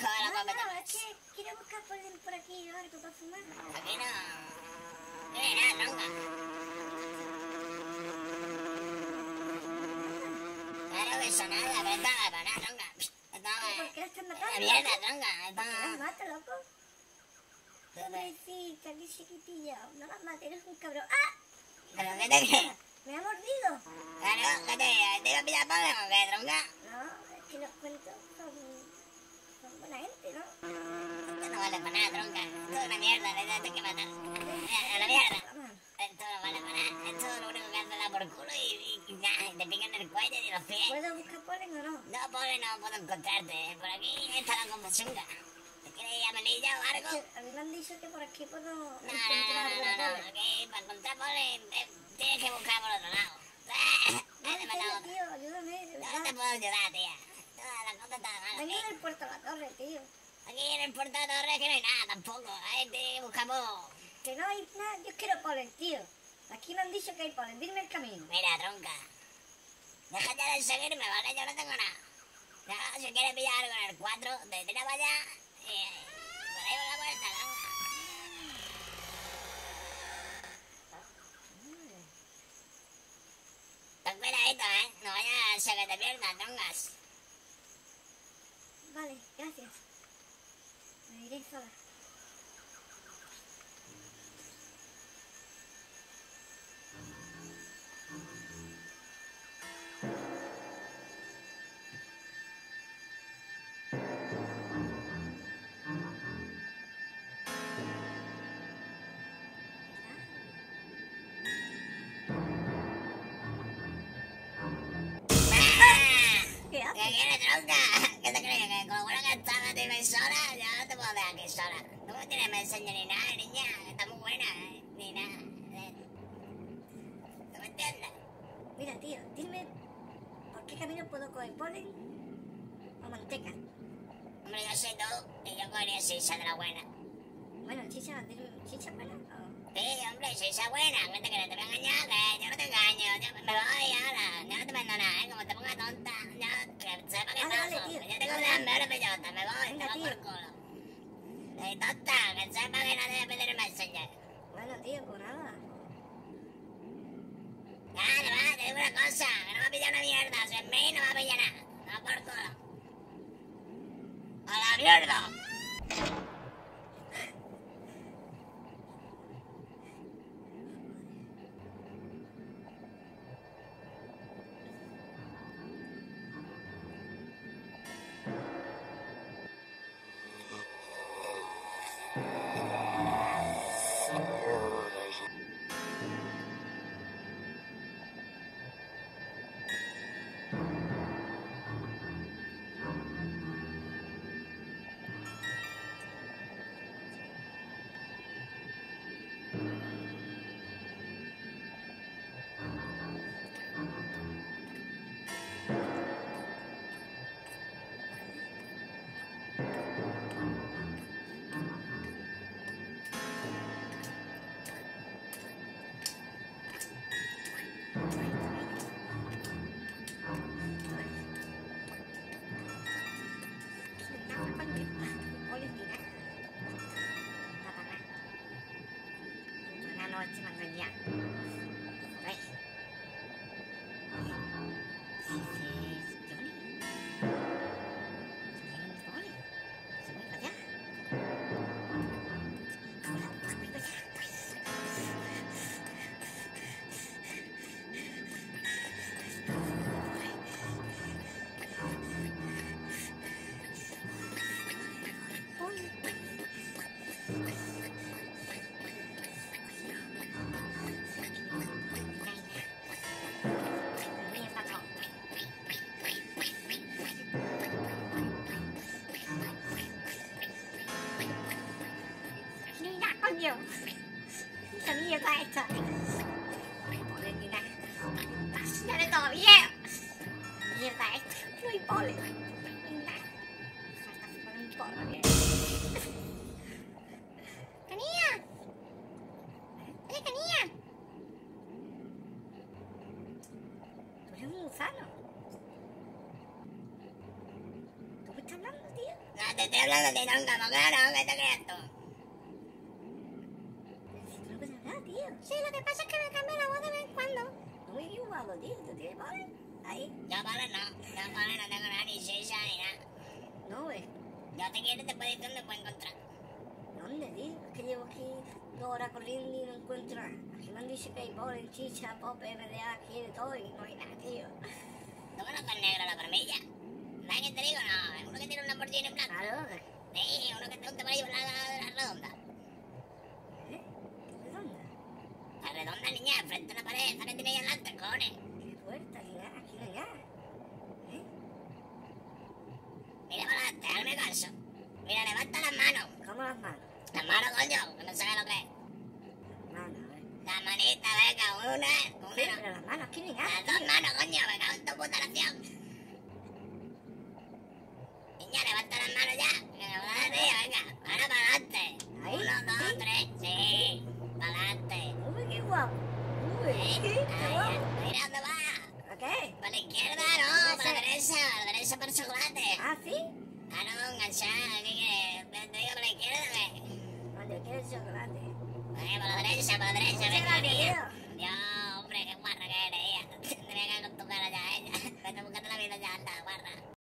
asco de los No, competencias. es que quiero buscar polen por aquí o algo para fumar. Aquí no hay nada, tronca. Claro que eso nada, pero esto no es para nada, tronca. ¿Por qué la estás La matando? mierda, loco? tronca. ¿Por qué las Esto... matas, loco? Pobrecita, qué chiquitilla. No las mates, eres un cabrón. ¡Ah! ¿Pero qué te crees? Me ha mordido. Claro, ¿qué te iba a pillar polen o qué, tronca? No, es que los cuentos son buena gente, ¿no? Esto no vale para nada, tronca. Esto es una mierda, le tienes que matar. A la mierda. Vamos. Esto no vale para nada. Esto lo único que hace es dar por culo y nada, y te pican el cuello y los pies. ¿Puedo buscar polen o no? No, pobre, no puedo encontrarte. Por aquí está la confusionga. ¿Te quieres ir a Melilla o algo? A mí me han dicho que por aquí puedo No, encontrar algo de polen. Aquí para encontrar polen tienes que buscar por otro lado. No, Vete en para la serio, otra. tío, ayúdame, de No te verdad. puedo ayudar, tía. Toda la cosa está mal. Vengo del puerto de la torre, tío. Aquí en el puerto de Torres que no hay nada tampoco. Ahí te buscamos. Que no hay nada, yo quiero polen, tío. Aquí me han dicho que hay polen, dime el camino. Mira, tronca. Déjate de seguirme, ¿vale? Yo no tengo nada. Ya, si quieres pillar algo en el 4, te tiras para allá y por ahí por la puerta, tronca. Ten cuidadito, no vaya a ser que te pierdas, trongas. Vale, gracias. Me iré sola. ¿Qué ¿Qué haces? quieres, tronca? ¿Qué te crees? ¿Que con lo buena que estás me tienes sola? Yo no te puedo dejar aquí sola. Tú no tienes mensaje ni nada, niña. Está muy buena, ni nada. ¿Tú me entiendes? Mira, tío, dime por qué camino puedo coger polen o manteca. Hombre, yo soy tú y yo cogería sisa de la buena. Bueno, chicha, dime, chicha buena o... Sí, hombre, sisa buena. ¿Qué te crees? ¿Te voy a engañar? Que yo no te engaño. Yo me voy ahora. Yo no te mando nada, Como te ponga tonta. Yo que sepa que Vale, vale, paso. tío. Que yo tengo las mejores bellotas. Me voy, Venga, te voy tío. por culo. Tonta, que sepa que no debe pedir el messenger. Bueno, tío, pues nada. Dale, va, te digo una cosa, que no me ha pillado una mierda, si es mí no me ha pillado nada. No por culo. ¡A la mierda! coño. Esa mierda esta. Polen ni nada. ¡Ya de todo bien! Mierda esta. No hay polen. No hay nada. Falta poner un polvo bien. ¡Canía! ¡Oye, Canía! Tú eres un gusano. ¿Tú me estás hablando, tío? No, te estoy hablando de tronca, ¿por qué no? ¿Qué te crees tú? No puedes hablar, tío. Sí, lo que pasa es que me cambia la voz de vez en cuando. No me igualo, tío. ¿Tú tienes poder? Ahí. Yo vale no tengo nada, ni sisa ni nada. No, güey. Yo te quiero y te puedo decir dónde puedo encontrar. ¿Dónde, tío? Es que llevo aquí 2 horas corriendo y no encuentro nada. Aquí me han dicho que hay polen, chicha, pope, MDA, aquí de todo y no hay nada, tío. ¿Tú conoces el negro la formilla? ¿Sabes qué te digo? No, es uno que tiene un Lamborghini en blanco. Claro, Sí, uno que te gusta por ahí por la redonda. ¿eh? ¿De dónde? La redonda, niña, frente a la pared, esa que tiene ahí adelante, cojones. ¿Qué puerta? Aquí no hay nada. ¿Eh? Mira para adelante, hazme caso. Mira, levanta las manos. ¿Cómo las manos? Las manos, coño, que no sabes lo que es. Manos, a ver. Las manitas, venga, una, Sí, no. pero las manos, aquí no hay nada, Las dos tío. manos, coño, me cago en tu puta nación. Niña, levanta las manos ya. Que me va a dar, tío, venga. Ahora para adelante. Ahí, 1, 2, sí. 3, sí. Para adelante. Uy, qué guapo. Uy, qué guapo. Mira dónde va. ¿A qué? Para la izquierda, no, para la derecha para el chocolate. ¿Ah, sí? Ah, no, enganchada, ¿qué quieres? Te digo para la izquierda, ¿qué? Vale, quiero el chocolate. Para la derecha, Muchas venga, gracias, niña. tío. Adiós.